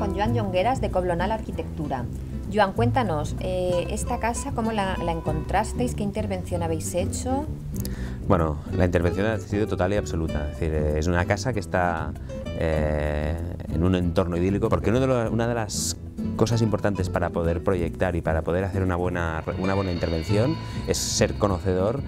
con Joan Llongueras de Coblonal Arquitectura. Joan, cuéntanos, esta casa, ¿cómo la encontrasteis? ¿Qué intervención habéis hecho? Bueno, la intervención ha sido total y absoluta. Es decir, es una casa que está en un entorno idílico, porque una de las cosas importantes para poder proyectar y para poder hacer una buena intervención es ser conocedor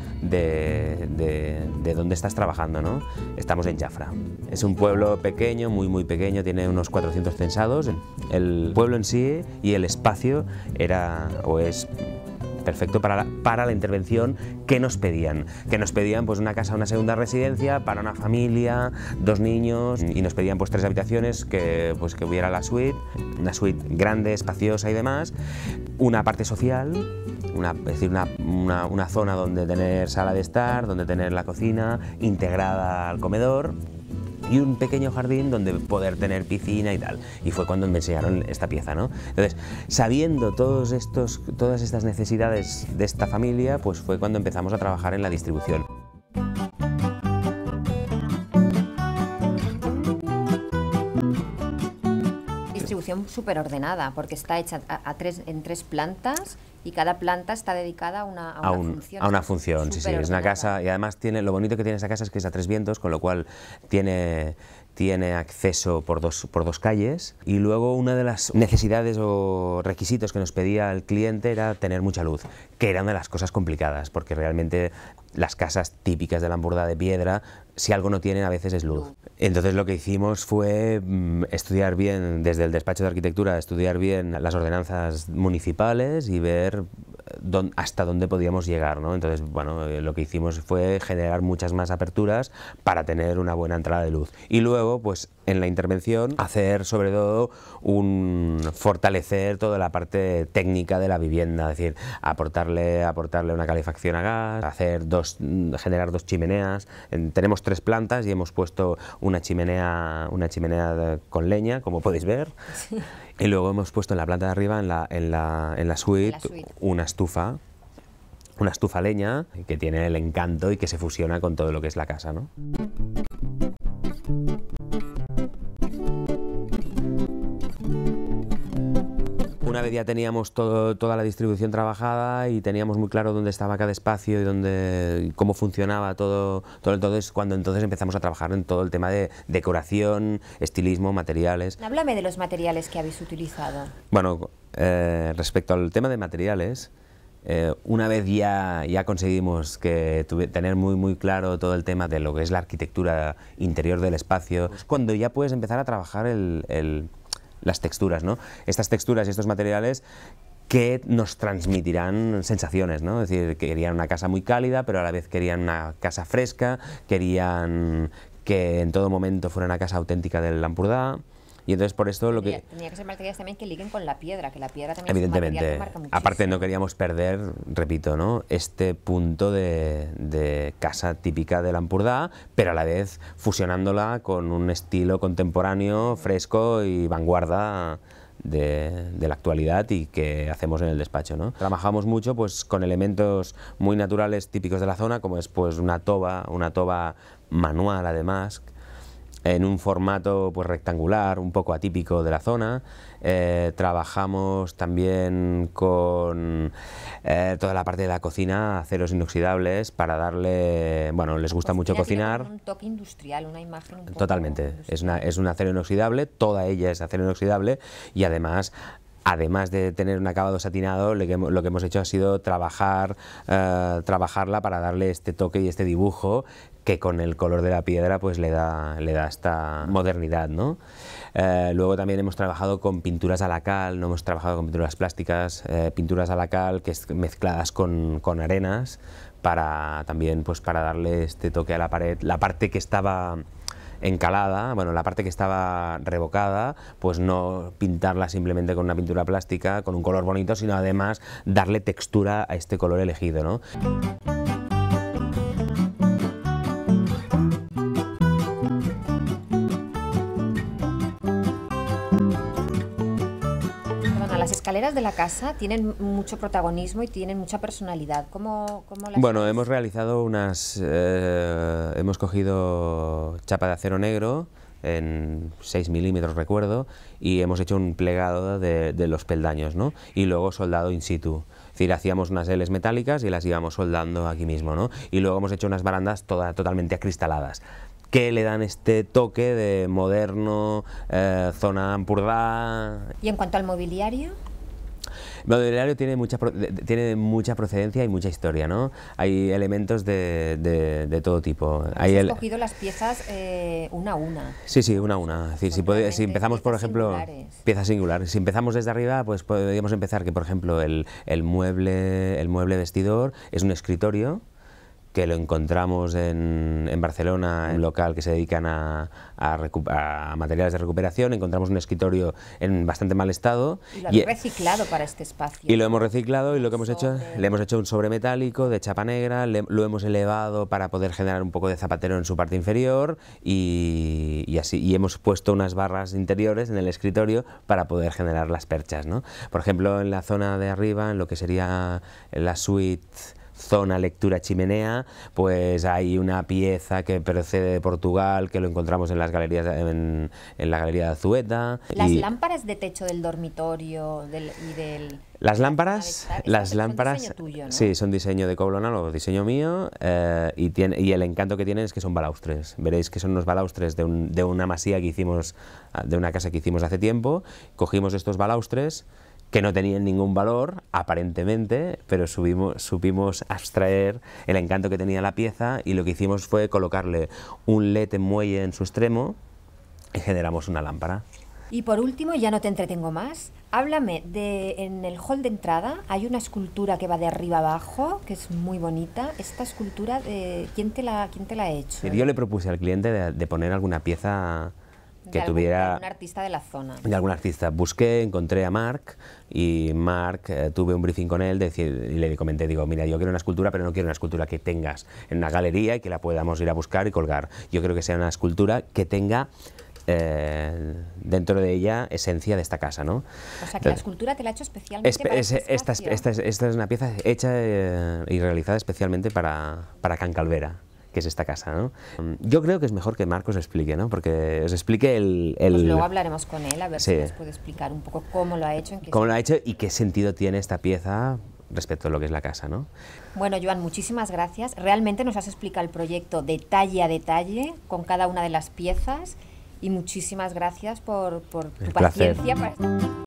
de dónde estás trabajando, ¿no? Estamos en Jafra. Es un pueblo pequeño, muy pequeño, tiene unos 400 censados. El pueblo en sí y el espacio era o es perfecto para la intervención que nos pedían. Pues una casa, una segunda residencia para una familia, 2 niños, y nos pedían pues 3 habitaciones, que hubiera la suite, una suite grande, espaciosa y demás, una parte social, es decir, una zona donde tener sala de estar, donde tener la cocina integrada al comedor, y un pequeño jardín donde poder tener piscina y tal. Y fue cuando me enseñaron esta pieza, ¿no? Entonces, sabiendo todas estas necesidades de esta familia, pues fue cuando empezamos a trabajar en la distribución. Distribución súper ordenada, porque está hecha en 3 plantas y cada planta está dedicada a una función. A una función, sí, es una casa, y además lo bonito que tiene esa casa es que es a 3 vientos, con lo cual tiene acceso por dos calles, y luego una de las necesidades o requisitos que nos pedía el cliente era tener mucha luz, que era una de las cosas complicadas, porque realmente las casas típicas de la Lampurdá de piedra, si algo no tienen a veces es luz. Entonces lo que hicimos fue estudiar bien, desde el despacho de arquitectura, estudiar bien las ordenanzas municipales y ver hasta dónde podíamos llegar, ¿no? Entonces, bueno, lo que hicimos fue generar muchas más aperturas para tener una buena entrada de luz. Y luego, pues, en la intervención, hacer sobre todo fortalecer toda la parte técnica de la vivienda, es decir, aportarle una calefacción a gas, generar 2 chimeneas. Tenemos 3 plantas y hemos puesto una chimenea con leña, como podéis ver. Sí. Y luego hemos puesto en la planta de arriba, en la suite, una estufa a leña que tiene el encanto y que se fusiona con todo lo que es la casa, ¿no? Una vez ya teníamos toda la distribución trabajada y teníamos muy claro dónde estaba cada espacio y cómo funcionaba todo entonces, cuando empezamos a trabajar en todo el tema de decoración, estilismo, materiales. Háblame de los materiales que habéis utilizado. Bueno, respecto al tema de materiales, una vez ya conseguimos tener muy claro todo el tema de lo que es la arquitectura interior del espacio, es cuando ya puedes empezar a trabajar las texturas, ¿no? Estas texturas y estos materiales que nos transmitirán sensaciones, ¿no? Es decir, querían una casa muy cálida, pero a la vez querían una casa fresca, querían que en todo momento fuera una casa auténtica del Lampurdá. Y entonces por esto Tenía que ser materiales también que liguen con la piedra, que la piedra también evidentemente, es un material que marca muchísimo. Aparte no queríamos perder, repito, ¿no?, este punto de casa típica de Lampurdá, pero a la vez fusionándola con un estilo contemporáneo, fresco y vanguardia de la actualidad y que hacemos en el despacho, ¿no? Trabajamos mucho pues con elementos muy naturales típicos de la zona, como es pues una toba manual además, en un formato pues rectangular, un poco atípico de la zona. Trabajamos también con toda la parte de la cocina, aceros inoxidables, para darle, bueno, les gusta mucho cocinar. Un toque industrial, una imagen un poco totalmente, industrial. es un acero inoxidable, toda ella es acero inoxidable, y además de tener un acabado satinado, lo que hemos hecho ha sido trabajarla para darle este toque y este dibujo que con el color de la piedra pues le da esta modernidad, ¿no? Luego también hemos trabajado con pinturas a la cal, no hemos trabajado con pinturas plásticas, pinturas a la cal mezcladas con arenas, para darle este toque a la pared. La parte que estaba encalada, bueno, la parte que estaba revocada, pues no pintarla simplemente con una pintura plástica, con un color bonito, sino además darle textura a este color elegido, ¿no? Las escaleras de la casa tienen mucho protagonismo y tienen mucha personalidad. ¿Cómo las Bueno, hemos realizado hemos cogido chapa de acero negro en 6 milímetros recuerdo, y hemos hecho un plegado de los peldaños, ¿no? Y luego soldado in situ. Es decir, hacíamos unas Ls metálicas y las íbamos soldando aquí mismo, ¿no? Y luego hemos hecho unas barandas totalmente acristaladas, que le dan este toque de moderno, zona Ampurdá. ¿Y en cuanto al mobiliario? El mobiliario tiene mucha procedencia y mucha historia, ¿no? Hay elementos de todo tipo. Has escogido las piezas una a una. Sí, una a una. Es decir, si empezamos, por ejemplo, piezas singulares. Si empezamos desde arriba, pues podríamos empezar que, por ejemplo, el mueble vestidor es un escritorio, que lo encontramos en Barcelona, en un local que se dedican a materiales de recuperación. Encontramos un escritorio en bastante mal estado. Y lo habéis reciclado para este espacio. Y lo hemos reciclado, y lo que hemos hecho, le hemos hecho un sobre metálico de chapa negra, lo hemos elevado para poder generar un poco de zapatero en su parte inferior, y así, y hemos puesto unas barras interiores en el escritorio para poder generar las perchas, ¿no? Por ejemplo, en la zona de arriba, en lo que sería la suite zona lectura chimenea, pues hay una pieza que procede de Portugal, que lo encontramos en las galerías, en la galería de Azueta. Las lámparas de techo del dormitorio Las lámparas, son diseño tuyo, ¿no? Sí, son diseño de Coblonal o diseño mío, y el encanto que tienen es que son balaustres. Veréis que son unos balaustres de una masía que hicimos, de una casa que hicimos hace tiempo. Cogimos estos balaustres, que no tenían ningún valor, aparentemente, pero supimos abstraer el encanto que tenía la pieza, y lo que hicimos fue colocarle un LED en muelle en su extremo y generamos una lámpara. Y por último, ya no te entretengo más, háblame en el hall de entrada hay una escultura que va de arriba abajo, que es muy bonita. Esta escultura, ¿quién te la ha hecho? Yo le propuse al cliente de poner alguna pieza que tuviera... De algún artista de la zona. De algún artista. Busqué, encontré a Marc, y Marc, tuve un briefing con él, y le comenté, digo, mira, yo quiero una escultura, pero no quiero una escultura que tengas en una galería y que la podamos ir a buscar y colgar. Yo creo que sea una escultura que tenga dentro de ella esencia de esta casa, ¿no? O sea, que la escultura te la ha hecho especialmente para este espacio. Esta es una pieza hecha y realizada especialmente para Can Calvera, que es esta casa, ¿no? Yo creo que es mejor que Marc os explique, ¿no? Porque os explique Pues luego hablaremos con él, a ver si nos puede explicar un poco cómo lo ha hecho. Cómo lo ha hecho y qué sentido tiene esta pieza respecto a lo que es la casa, ¿no? Bueno, Joan, muchísimas gracias. Realmente nos has explicado el proyecto detalle a detalle, con cada una de las piezas, y muchísimas gracias por tu paciencia.